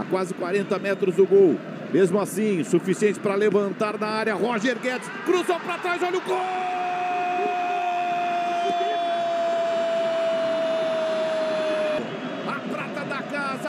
a quase 40 metros do gol. Mesmo assim, suficiente para levantar na área. Roger Guedes cruzou para trás, olha o gol!